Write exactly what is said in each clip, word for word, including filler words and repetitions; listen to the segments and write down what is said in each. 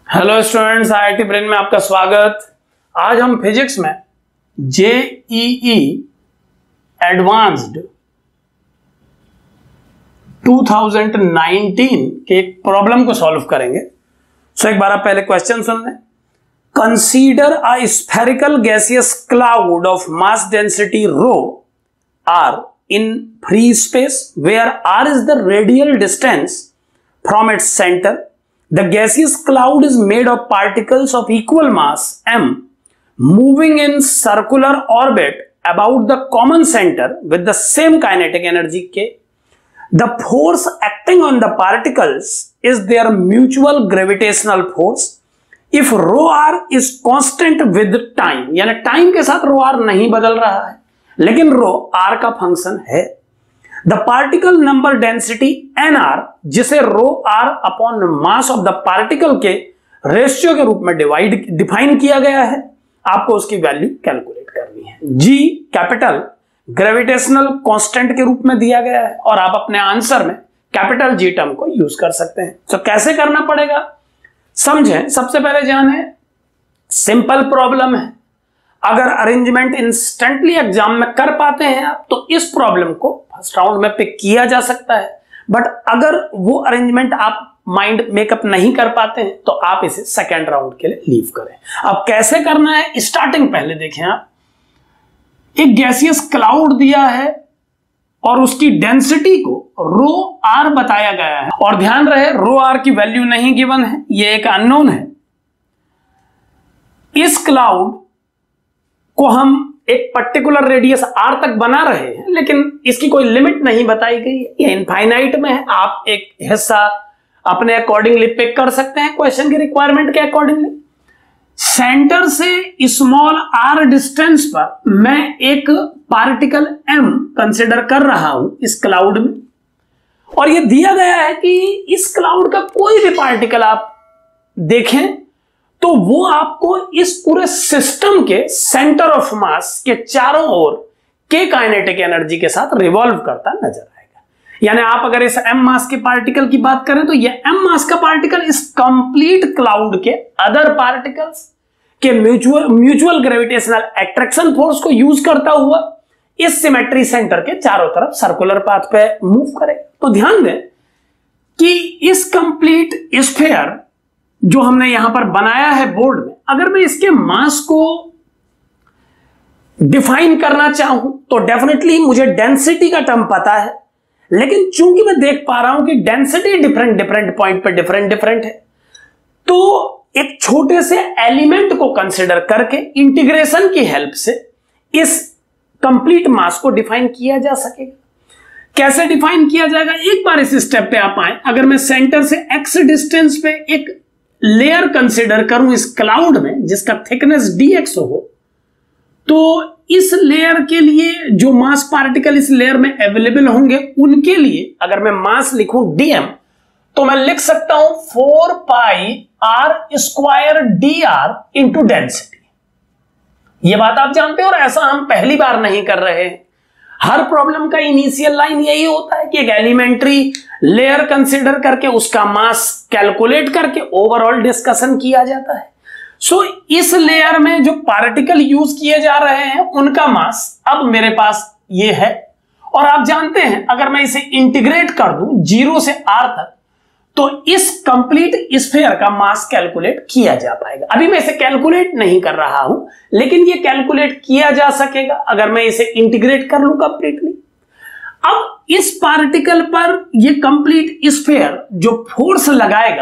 Hello students, IIT brain में आपका स्वागत। आज हम फिजिक्स में जेईई एडवांस्ड दो हज़ार उन्नीस के एक प्रॉब्लम को सॉल्व करेंगे। सो एक बार आप पहले क्वेश्चन सुन लें। Consider a spherical gaseous cloud of mass density rho r in free space where r is the radial distance from its centre. The gaseous cloud is made of particles of equal mass m moving in circular orbit about the common center with the same kinetic energy k. The force acting on the particles is their mutual gravitational force. If rho r is constant with time, यानी time के साथ rho r नहीं बदल रहा है लेकिन rho r का function है. The particle number density N r, जिसे rho are upon mass of the particle के रेशियो के रूप में डिवाइड डिफाइन किया गया है, आपको उसकी वैल्यू कैलकुलेट करनी है. जी कैपिटल ग्रेविटेशनल कांस्टेंट के रूप में दिया गया है और आप अपने आंसर में कैपिटल जी टर्म को यूज कर सकते हैं. तो so, कैसे करना पड़ेगा समझें. सबसे पहले जाने, सिंपल प्रॉब्लम है. अगर अरेंजमेंट इंस्टेंटली एग्जाम में कर पाते हैं आप तो इस प्रॉब्लम को फर्स्ट राउंड में पिक किया जा सकता है. बट अगर वो अरेंजमेंट आप माइंड मेकअप नहीं कर पाते हैं तो आप इसे सेकेंड राउंड के लिए लीव करें. अब कैसे करना है, स्टार्टिंग पहले देखें. आप एक गैसियस क्लाउड दिया है और उसकी डेंसिटी को रो आर बताया गया है और ध्यान रहे रो आर की वैल्यू नहीं गिवन है, ये एक अननोन है. इस क्लाउड को हम एक पर्टिकुलर रेडियस आर तक बना रहे हैं लेकिन इसकी कोई लिमिट नहीं बताई गई है, ये इनफाइनाइट में है. आप एक हिस्सा अपने अकॉर्डिंगली पिक कर सकते हैं क्वेश्चन की रिक्वायरमेंट के अकॉर्डिंगली. सेंटर से स्मॉल आर डिस्टेंस पर मैं एक पार्टिकल एम कंसिडर कर रहा हूं इस क्लाउड में और ये दिया गया है कि इस क्लाउड का कोई भी पार्टिकल आप देखें तो वो आपको इस पूरे सिस्टम के सेंटर ऑफ मास के चारों ओर के काइनेटिक एनर्जी के साथ रिवॉल्व करता नजर आएगा. यानी आप अगर इस एम मास के पार्टिकल की बात करें तो ये एम मास का पार्टिकल इस कंप्लीट क्लाउड के अदर पार्टिकल्स के mutual mutual gravitational attraction force को यूज करता हुआ इस सिमेट्री सेंटर के चारों तरफ सर्कुलर पाथ पे मूव करेगा. तो ध्यान दें कि इस कंप्लीट स्फीयर जो हमने यहां पर बनाया है बोर्ड में, अगर मैं इसके मास को डिफाइन करना चाहूं तो डेफिनेटली मुझे डेंसिटी का टर्म पता है लेकिन चूंकि मैं देख पा रहा हूं कि डेंसिटी डिफरेंट डिफरेंट पॉइंट पे डिफरेंट डिफरेंट है तो एक छोटे से एलिमेंट को कंसिडर करके इंटीग्रेशन की हेल्प से इस कंप्लीट मास को डिफाइन किया जा सकेगा. कैसे डिफाइन किया जाएगा, एक बार इस स्टेप पे आप आए. अगर मैं सेंटर से एक्स डिस्टेंस पे एक लेयर कंसिडर करूं इस क्लाउड में जिसका थिकनेस डीएक्स हो तो इस लेयर के लिए जो मास पार्टिकल इस लेयर में अवेलेबल होंगे उनके लिए अगर मैं मास लिखूं डीएम तो मैं लिख सकता हूं four pi are square D R into density. यह बात आप जानते हो और ऐसा हम पहली बार नहीं कर रहे हैं. हर प्रॉब्लम का इनिशियल लाइन यही होता है कि एक एलिमेंट्री लेयर कंसीडर करके उसका मास कैलकुलेट करके ओवरऑल डिस्कशन किया जाता है. सो so, इस लेयर में जो पार्टिकल यूज किए जा रहे हैं उनका मास अब मेरे पास ये है और आप जानते हैं अगर मैं इसे इंटीग्रेट कर दूं जीरो से आर तक तो इस कंप्लीट स्फीयर का मास कैलकुलेट किया जा पाएगा. अभी मैं इसे कैलकुलेट नहीं कर रहा हूं लेकिन ये कैलकुलेट किया जा सकेगा अगर मैं इसे इंटीग्रेट कर लूं कंप्लीटली. अब इस पार्टिकल पर ये कंप्लीट स्फीयर जो फोर्स लगाएगा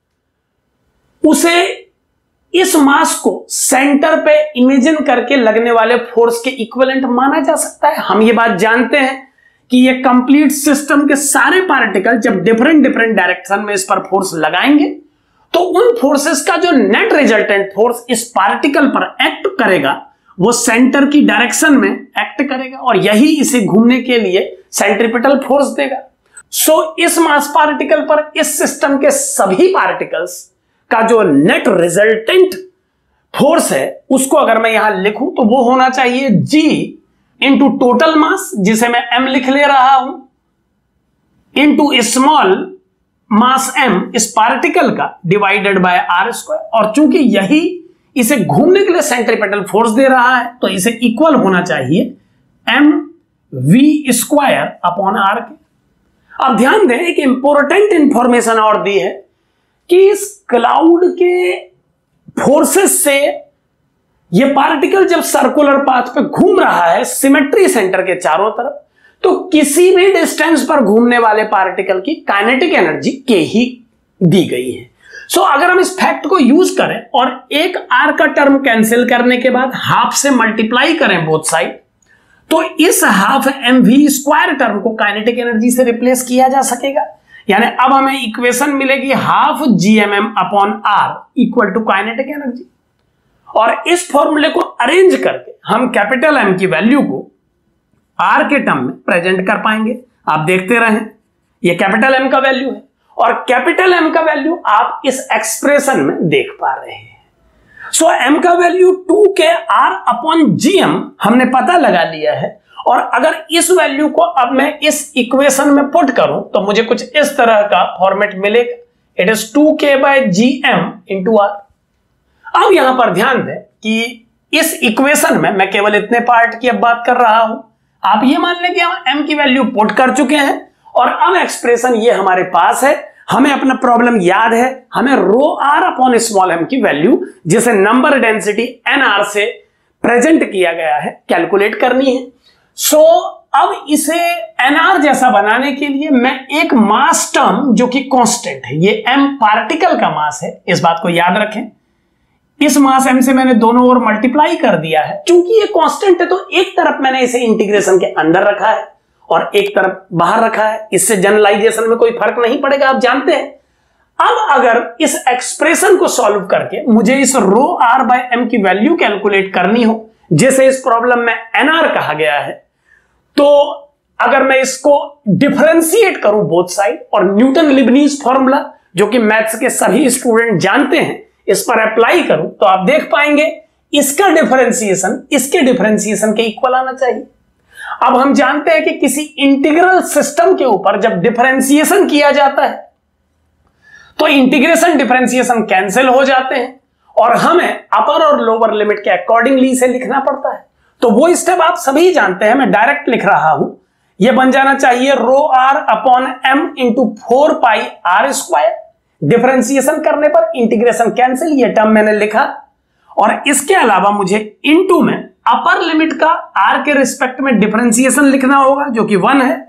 उसे इस मास को सेंटर पे इमेजिन करके लगने वाले फोर्स के इक्विवेलेंट माना जा सकता है. हम ये बात जानते हैं कि ये कंप्लीट सिस्टम के सारे पार्टिकल जब डिफरेंट डिफरेंट डायरेक्शन में इस पर फोर्स लगाएंगे तो उन फोर्सेस का जो नेट रिजल्टेंट फोर्स इस पार्टिकल पर एक्ट करेगा वो सेंटर की डायरेक्शन में एक्ट करेगा और यही इसे घूमने के लिए सेंट्रीपिटल फोर्स देगा. सो so, इस मास पार्टिकल पर इस सिस्टम के सभी पार्टिकल्स का जो नेट रिजल्टेंट फोर्स है उसको अगर मैं यहां लिखूं तो वो होना चाहिए जी इंटू टोटल मास जिसे मैं एम लिख ले रहा हूं इंटू स्मॉल मास m इस पार्टिकल का डिवाइडेड बाय आर स्क्वायर, और चूंकि यही इसे घूमने के लिए सेंट्रीपेटल फोर्स दे रहा है तो इसे इक्वल होना चाहिए M V square upon R के। अब ध्यान दें, एक इंपॉर्टेंट इंफॉर्मेशन और दी है कि इस क्लाउड के फोर्सेस से ये पार्टिकल जब सर्कुलर पाथ पे घूम रहा है सिमेट्री सेंटर के चारों तरफ, तो किसी भी डिस्टेंस पर घूमने वाले पार्टिकल की काइनेटिक एनर्जी के ही दी गई है। सो so, अगर हम इस फैक्ट को यूज करें और एक आर का टर्म कैंसिल करने के बाद हाफ से मल्टीप्लाई करें बोथ साइड, तो इस half M V square term को काइनेटिक एनर्जी से रिप्लेस किया जा सकेगा। यानी अब हमें इक्वेशन मिलेगी half G M M upon R equal to kinetic energy, और इस फॉर्मूले को अरेंज करके हम कैपिटल एम की वैल्यू को आर के टर्म में प्रेजेंट कर पाएंगे। आप देखते रहें, ये कैपिटल एम का वैल्यू है और कैपिटल एम का वैल्यू आप इस एक्सप्रेशन में देख पा रहे हैं। सो एम का value two K R upon G M हमने पता लगा लिया है, और अगर इस वैल्यू को अब मैं इस इक्वेशन में पुट करूं तो मुझे कुछ इस तरह का फॉर्मेट मिलेगा, it is two K by G M into R. अब यहां पर ध्यान दें कि इस इक्वेशन में मैं केवल इतने पार्ट की अब बात कर रहा हूं। आप ये मान लें कि हम m की वैल्यू पुट कर चुके हैं और अब एक्सप्रेशन ये हमारे पास है। हमें अपना प्रॉब्लम याद है, हमें rho are upon small M की वैल्यू जिसे नंबर डेंसिटी एन आर से प्रेजेंट किया गया है कैलकुलेट करनी है। सो so, अब इसे एन आर जैसा बनाने के लिए मैं एक मास टर्म जो कि कांस्टेंट है, ये m पार्टिकल का मास है, इस बात को याद रखें। इस मास m से मैंने दोनों ओर मल्टीप्लाई कर दिया है। चूंकि ये कांस्टेंट है तो एक तरफ मैंने इसे इंटीग्रेशन के अंदर रखा है और एक तरफ बाहर रखा है, इससे जनरलाइजेशन में कोई फर्क नहीं पड़ेगा, आप जानते हैं। अब अगर इस एक्सप्रेशन को सॉल्व करके मुझे इस रो आर बाय एम की वैल्यू कैलकुलेट करनी हो, जैसे इस प्रॉब्लम में एनआर कहा गया है, तो अगर मैं इसको डिफरेंशिएट करूं बोथ साइड और न्यूटन लिबनीज फॉर्मूला जो कि मैथ्स के सभी स्टूडेंट जानते हैं इस पर अप्लाई करूं, तो आप देख पाएंगे इसका डिफरेंशिएशन इसके डिफरेंशिएशन के इक्वल आना चाहिए। अब हम जानते हैं कि किसी इंटीग्रल सिस्टम के ऊपर जब डिफरेंशिएशन किया जाता है तो इंटीग्रेशन डिफरेंशिएशन कैंसिल हो जाते हैं और हमें अपर और लोअर लिमिट के अकॉर्डिंगली इसे लिखना पड़ता है। तो वो स्टेप आप सभी जानते हैं, मैं डायरेक्ट लिख रहा हूं। यह बन जाना चाहिए rho are upon M into four pi are square. Differentiation करने पर इंटीग्रेशन कैंसिल, ये टर्म मैंने लिखा, और इसके अलावा मुझे इनटू में अपर लिमिट का आर के रिस्पेक्ट में डिफरेंशिएशन लिखना होगा जो कि वन है,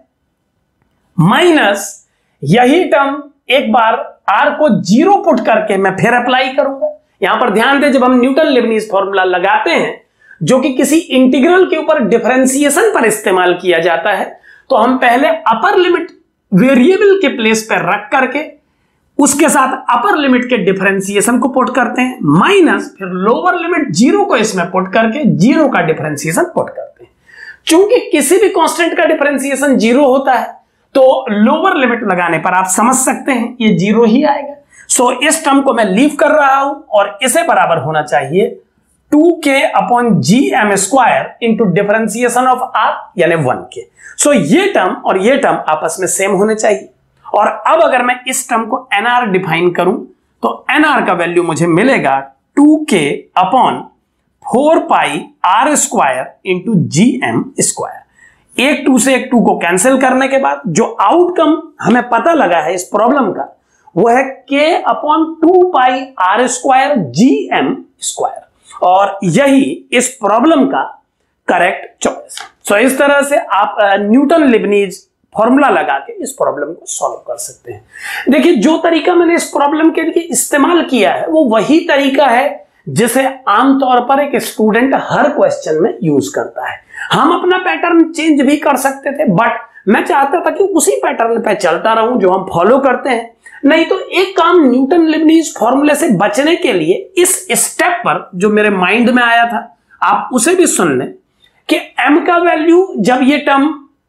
माइनस यही टर्म एक बार आर को जीरो पुट करके मैं फिर अप्लाई करूंगा। यहां पर ध्यान दें, जब हम न्यूटन लिबनीज फॉर्मूला लगाते हैं जो कि किसी इंटीग्रल के ऊपर डिफरेंशिएशन पर इस्तेमाल किया जाता है, तो हम पहले अपर लिमिट वेरिएबल के प्लेस पर रख करके उसके साथ अपर लिमिट के डिफरेंशिएशन को पुट करते हैं, माइनस फिर लोअर लिमिट जीरो को इसमें पुट करके जीरो का डिफरेंशिएशन पुट करते हैं। चूंकि किसी भी कांस्टेंट का डिफरेंशिएशन जीरो होता है तो लोअर लिमिट लगाने पर आप समझ सकते हैं ये जीरो ही आएगा। सो इस टर्म को मैं लीव कर रहा हूं और इसे बराबर होना चाहिए two K upon G M square into differentiation of R यानी वन के। सो ये टर्म और ये टर्म आपस में सेम होने चाहिए। और अब अगर मैं इस टर्म को एनआर डिफाइन करूं तो एनआर का वैल्यू मुझे मिलेगा two K upon four pi are square into G M square. एक टू से एक टू को कैंसिल करने के बाद जो आउटकम हमें पता लगा है इस प्रॉब्लम का वो है K upon two pi are square G M square, और यही इस प्रॉब्लम का करेक्ट चॉइस। सो इस तरह से आप न्यूटन लिबनीज फॉर्मूला लगा के इस प्रॉब्लम को सॉल्व कर सकते हैं। देखिए, जो तरीका मैंने इस प्रॉब्लम के लिए इस्तेमाल किया है वो वही तरीका है जिसे आमतौर पर एक स्टूडेंट हर क्वेश्चन में यूज करता है। हम अपना पैटर्न चेंज भी कर सकते थे, बट मैं चाहता था कि उसी पैटर्न पे चलता रहूं जो हम फॉलो करते हैं। नहीं तो एक काम न्यूटन लिबनीज फॉर्मूले से बचने के लिए इस स्टेप पर जो मेरे माइंड में आया था आप उसे भी सुन लें कि m का वैल्यू जब ये टर्म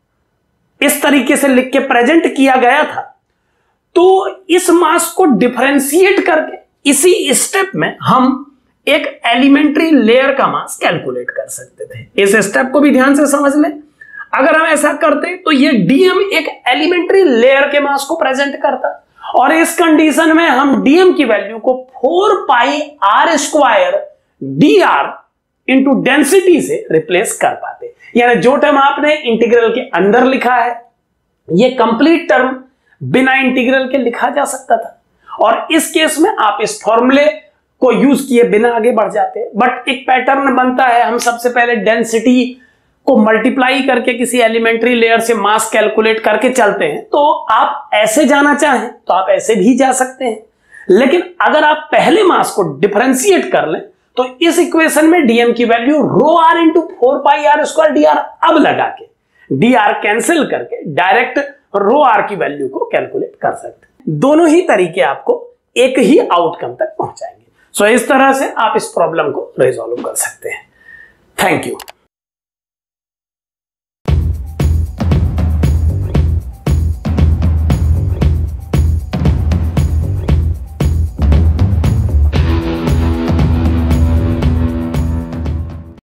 इस तरीके से लिख के प्रेजेंट किया गया था तो इस मास को डिफरेंशिएट करके इसी स्टेप में हम एक एलिमेंट्री लेयर का मास कैलकुलेट कर सकते थे। इस स्टेप को भी ध्यान से समझ लें। अगर हम ऐसा करते तो ये डीएम एक एलिमेंट्री लेयर के मास को प्रेजेंट करता और इस कंडीशन में हम डीएम की वैल्यू को four pi are square D R into density से रिप्लेस कर पाते। यानी जो टर्म आपने इंटीग्रल के अंदर लिखा है, ये कंप्लीट टर्म बिना इंटीग्रल के लिखा जा सकता था, और इस केस में आप इस फॉर्मूले को यूज किए बिना आगे बढ़ जाते। बट एक पैटर्न बनता है, हम सबसे पहले डेंसिटी को मल्टीप्लाई करके किसी एलिमेंट्री लेयर से मास कैलकुलेट करके चलते हैं। तो आप ऐसे जाना चाहें तो आप ऐसे भी जा सकते हैं, लेकिन अगर आप पहले मास को डिफरेंशिएट कर लें तो इस इक्वेशन में डीएम की value rho R into four pi are square D R अब लगा के डी आर कैंसिल करके डायरेक्ट रो आर की वैल्यू को कैलकुलेट कर सकते हैं। दोनों ही तरीके आपको एक ही आउटकम तक पहुंचाएंगे। सो so, इस तरह से आप इस प्रॉब्लम को रिजॉल्व कर सकते हैं। Thank you.